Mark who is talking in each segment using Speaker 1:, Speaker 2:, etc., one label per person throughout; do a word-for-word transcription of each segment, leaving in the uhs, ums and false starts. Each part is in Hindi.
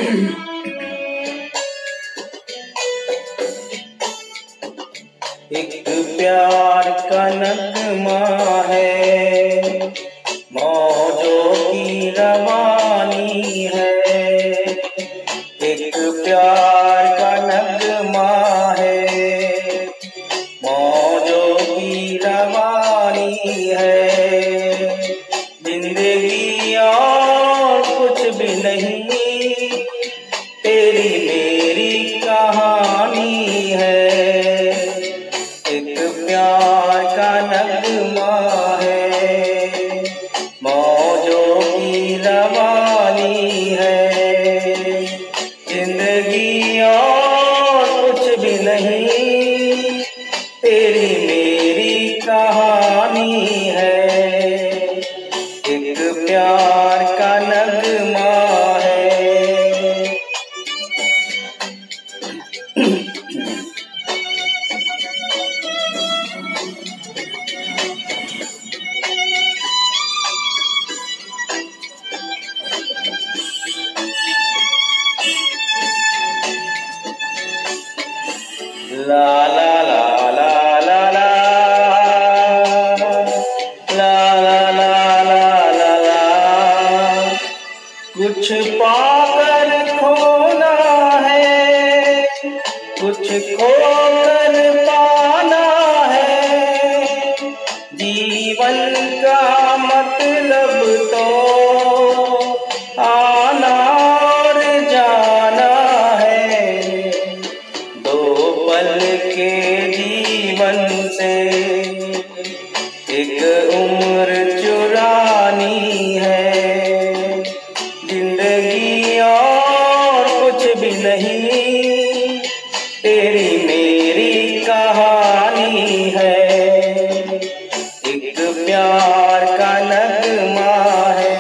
Speaker 1: एक प्यार का नगमा है, मौजों की रवानी है। एक प्यार का नगमा है, मौजों की रवानी है। जिंदगी और कुछ भी नहीं, तेरी मेरी कहानी है। एक प्यार का नगमा है, मौजों की रवानी है। जिंदगी और कुछ भी नहीं, तेरी मेरी कहानी है। एक प्यार का नगमा है। ला ला ला ला ला ला ला ला ला ला ला। कुछ पाकर खोना है, कुछ खोकर पाना है। जीवन का मतलब तो आना और जाना है। दो पल के जीवन से एक उम्र चुरानी है। जिंदगी और कुछ भी नहीं, तेरी मेरी कहानी है। एक प्यार का नगमा है।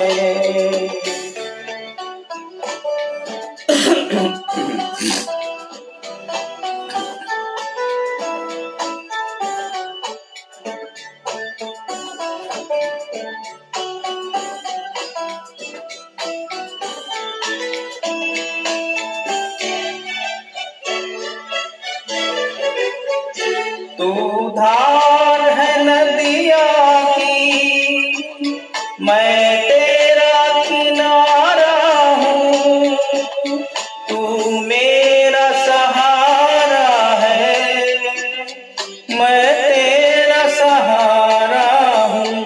Speaker 1: तू धार है नदिया की, मैं तेरा किनारा हूँ। तू मेरा सहारा है, मैं तेरा सहारा हूँ।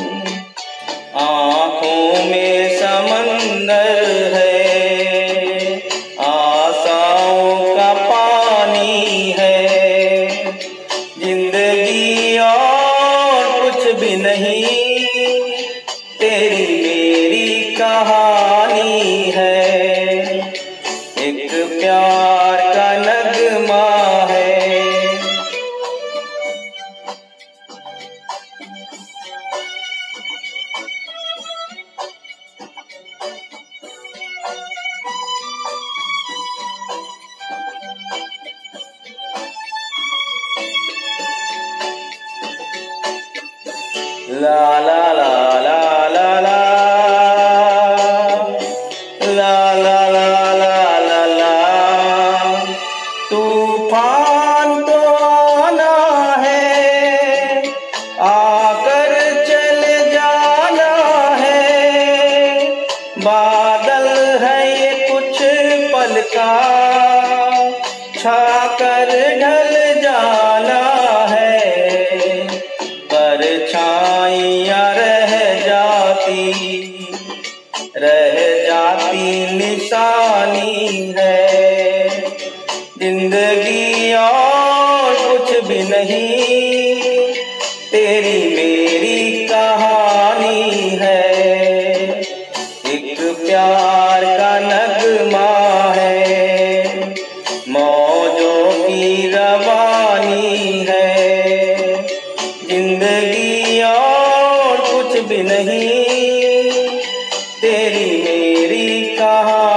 Speaker 1: आँखों में समंदर है, आशाओं का पानी है। जिंदगी और कुछ भी नहीं, तेरी मेरी कहानी है। एक प्यार का नगमा है। ला ला ला ला ला ला ला ला ला ला ला ला। तूफान तो आना है, आकर चले जाना है। बादल है ये कुछ पल का, छाकर ढल जाना है। परछाइयाँ रह जाती, रह जाती निशानी है। जिंदगी और कुछ भी नहीं, तेरी मेरी कहानी है। एक प्यार का नगमा है, मौजों की रवानी है। जिंदगी और कुछ भी नहीं, तेरी मेरी कहानी।